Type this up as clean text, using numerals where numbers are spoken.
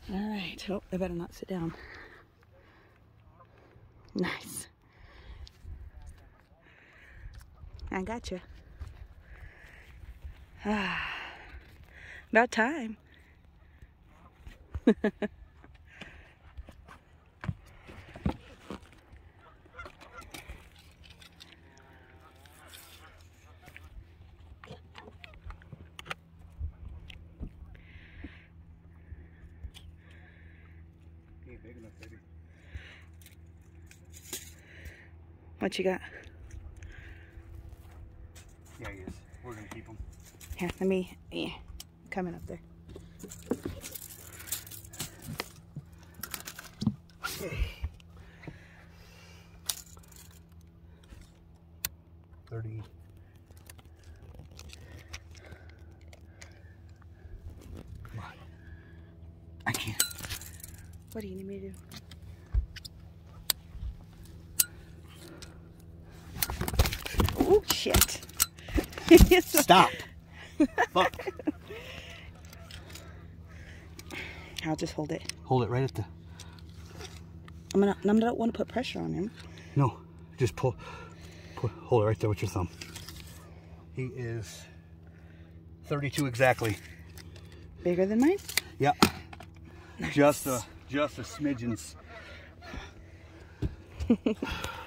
All right. Oh, I better not sit down. Nice. I got you. About time. Big enough, baby. What you got? Yeah, he is. We're gonna keep him. Here, let me. Yeah, coming up there. Okay. 30. Come on. I can't. What do you need me to do? Oh, shit. Stop. Fuck. I'll just hold it. Hold it right at the... I don't want to put pressure on him. No, just hold it right there with your thumb. He is 32 exactly. Bigger than mine? Yeah. Nice. Just a smidgens.